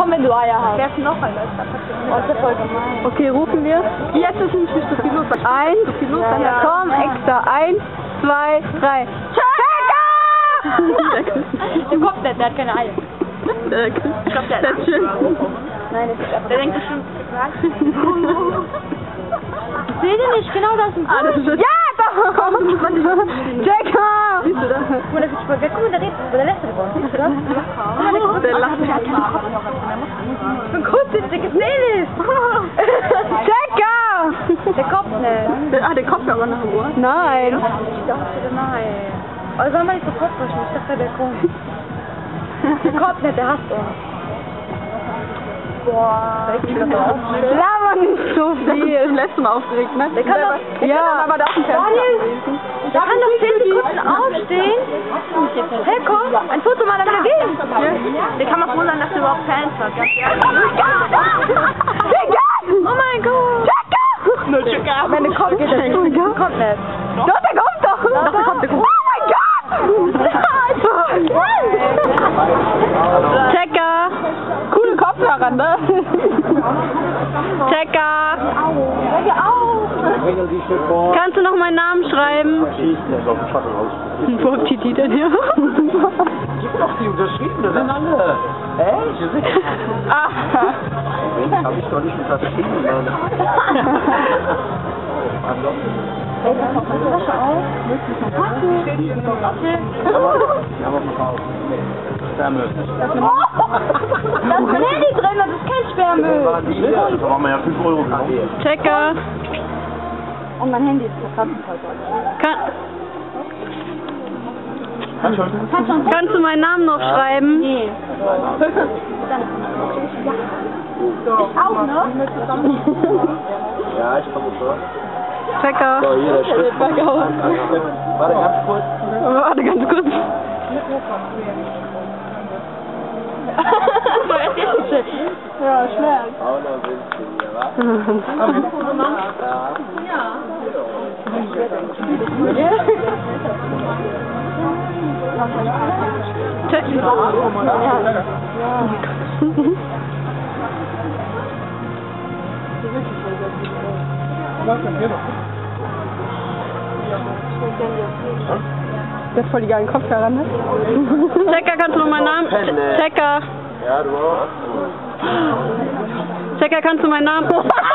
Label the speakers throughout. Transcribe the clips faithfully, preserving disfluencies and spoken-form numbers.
Speaker 1: Komm, wenn du Eier hast.
Speaker 2: Wer ist noch einer?
Speaker 1: Oh, ist ja voll gemein.
Speaker 3: Okay, rufen wir. Jetzt ist nicht so viel los. Eins, so viel los,
Speaker 1: Ja,
Speaker 3: dann
Speaker 1: ja.
Speaker 3: komm, extra. Eins, zwei, drei.
Speaker 1: Der kommt nicht, der hat keine Eier.
Speaker 3: Ich
Speaker 2: glaube, der
Speaker 3: das ist schön.
Speaker 1: Nein, das ist einfach...
Speaker 2: Der denkt bestimmt,
Speaker 1: Ich sehe den nicht, genau das ist ein
Speaker 3: Ah, das ist schön.
Speaker 1: Ja, doch!
Speaker 3: Checker!
Speaker 1: Siehst du das? Guck mal, der sieht voll geil. Guck mal, der redet, der lässt über uns. Siehst du das? Guck mal, der,
Speaker 3: Der lacht.
Speaker 1: Guck kurz, der gesehen ist.
Speaker 3: Checker!
Speaker 1: Der kommt nicht.
Speaker 3: Ah, der Kopf aber nach dem Ohr. Nein.
Speaker 1: Ich dachte, nein. Aber soll man nicht sofort waschen? Ich dachte, der kommt. Der kommt nicht, der hasst uns. Boah.
Speaker 3: Laber nicht so viel. Letztes Mal aufgeregt, ne?
Speaker 1: Der kann doch...
Speaker 3: Ja, aber da auf dem
Speaker 1: Daniel, der kann doch zehn Sekunden aufstehen. Hey, komm, ein Foto mal, dann wieder gehen.
Speaker 2: der kann mal froh sein, dass du überhaupt Fans hast. Ganz ehrlich.
Speaker 1: Oh mein Gott.
Speaker 2: Nur Checker.
Speaker 1: Wenn der kommt, geht der zu. Kommt nicht.
Speaker 3: Doch, der kommt doch. Doch, der kommt, der kommt. Oh mein Gott! Checker! Coole Kopfhörer, ne? Checker! Kannst du noch meinen Namen schreiben? Wo habt ihr die denn her?
Speaker 4: Gibt doch die unterschriebene, sind alle. Echt?
Speaker 3: Ah!
Speaker 4: Den hab ich doch nicht unterschrieben, Mann. Sperrmüll.
Speaker 1: Da ist mein Handy drin, das ist kein Sperrmüll.
Speaker 4: Da waren wir ja fünf Euro genommen.
Speaker 3: Checker!
Speaker 1: Und mein Handy ist verkratzt heute.
Speaker 3: Kann,
Speaker 4: Kann schon.
Speaker 1: Kann schon.
Speaker 3: kannst du meinen Namen noch schreiben?
Speaker 1: Nee. Ich auch, ne?
Speaker 4: Ja, ich komme vor.
Speaker 3: Checker!
Speaker 4: So, hier der Schritt. Warte ganz kurz.
Speaker 3: Warte ganz kurz.
Speaker 1: Ja, schnell.
Speaker 4: Auch noch ein bisschen hier, wa? Ja.
Speaker 3: Der hat voll die geilen Kopfhörer, ne? Checker, kannst du noch meinen Namen? Che- Checker!
Speaker 4: Ja, du auch.
Speaker 3: Checker, kannst du meinen Namen?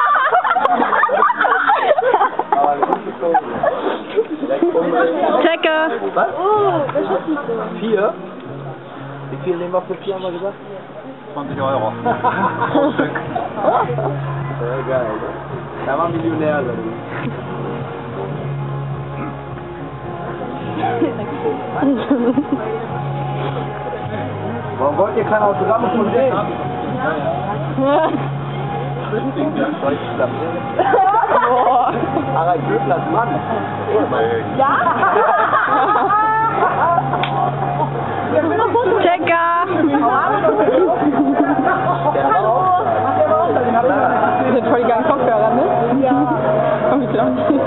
Speaker 3: Checker!
Speaker 4: Was? Vier? Wie viel nehmen wir für vier, haben wir gesagt? zwanzig Euro. Pro Stück. Sehr geil, ne? Da war Millionär drin. Warum wollt ihr keine Autogramme von denen? Boah. Harald Köblers Mann.
Speaker 1: Ja?
Speaker 3: Checker! Das sind voll die geilen Kopfhörer, ne? Ja. Komm, ich glaube nicht.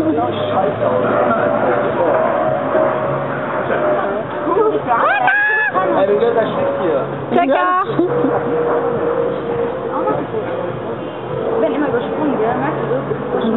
Speaker 4: Ey, du gehst da steht hier.
Speaker 3: Checker!
Speaker 1: Ich bin immer übersprungen, gell? Merkst du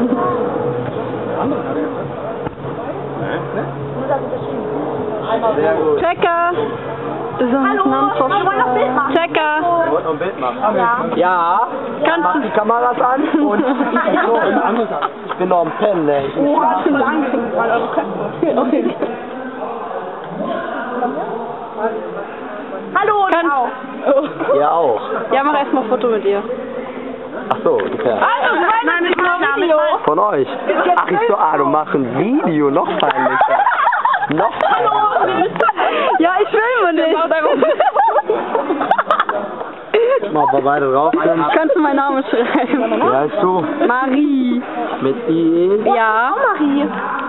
Speaker 1: das?
Speaker 4: Sehr gut.
Speaker 3: Checker! Hallo!
Speaker 1: Wir wollen noch ein Bild machen.
Speaker 3: Checker!
Speaker 4: Wir wollten noch ein Bild machen.
Speaker 1: Ja.
Speaker 4: Ja.
Speaker 3: Kannst
Speaker 4: Mach
Speaker 3: du...
Speaker 4: die Kameras an und so. Ich bin noch am Pennen, ey. Ich bin
Speaker 1: Oh, hast du mal angefangen, weil eure Köpfe.
Speaker 3: Okay.
Speaker 1: Hallo und
Speaker 3: Kannst...
Speaker 1: auch.
Speaker 3: Oh.
Speaker 4: Ihr auch.
Speaker 3: Ja, mach erstmal ein Foto mit dir.
Speaker 4: Ach so, okay.
Speaker 3: Also,
Speaker 1: Nein, mit meinem
Speaker 3: Video.
Speaker 4: Von euch. Ach, ich so, ah, du machst ein Video. Noch peinlicher. Noch peinlicher.
Speaker 3: Ja, ich filme nicht.
Speaker 4: Mal bei beide drauf.
Speaker 3: Kannst du meinen Namen schreiben?
Speaker 4: Wie heißt du?
Speaker 3: Marie.
Speaker 4: Mit I E?
Speaker 3: Ja.
Speaker 1: Marie.